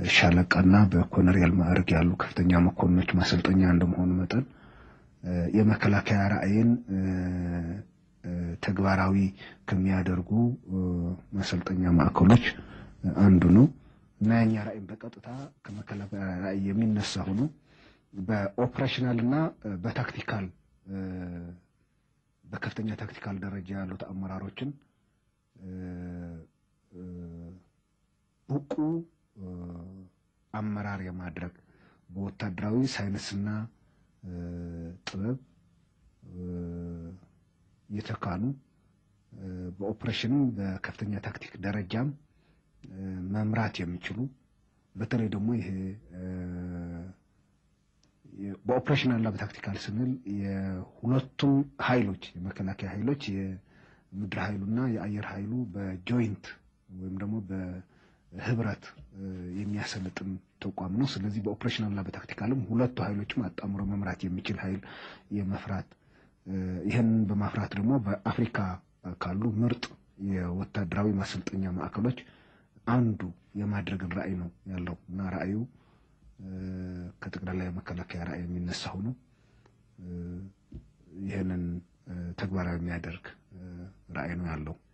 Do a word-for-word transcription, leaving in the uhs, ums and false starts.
በሻለቃና በኮሎኔል ማዕረግ ያሉ ከፍተኛ መኮንኖች ማሰልጠኛ እንደመሆኑ መጠን የመከላከያ ራዕይን ተግባራዊ ከሚያደርጉ ማሰልጠኛ ማዕከሎች አንዱ ነው እና ያኛ ራዕይን በቀጥታ ከመከላከያ ራዕይ የሚነሳ ሆኖ በኦፕሬሽናልና በታክቲካል በከፍተኛ ታክቲካል ደረጃ ያሉት አመራሮችን ብቁ አመራር የማድረግ በወታደራዊ ሳይንስና ጥበብ የተካኑ በኦፕሬሽን በከፍተኛ ታክቲክ ደረጃም መምራት የሚችሉ በተለይ ደግሞ ይሄ በኦፕሬሽናል እና በታክቲካል ስንል የሁለቱም ኃይሎች የመከላከያ ኃይሎች የምድር ኃይሉና የአየር ኃይሉ በጆይንት ወይም ደግሞ በህብረት የሚያሰለጥን ተቋም ነው። ስለዚህ በኦፕሬሽናል እና በታክቲካልም ሁለቱ ኃይሎችም አጣምሮ መምራት የሚችል ኃይል የመፍራት ይሄን በማፍራት ደግሞ በአፍሪካ ካሉ ምርጥ የወታደራዊ ማሰልጠኛ ማዕከሎች አንዱ የማድረግ ራዕይ ነው ያለው እና ራዕዩ ከጠቅላላ የመከላከያ ራዕይ የሚነሳው ነው። ይሄንን ተግባራዊ የሚያደርግ ራዕይ ነው ያለው።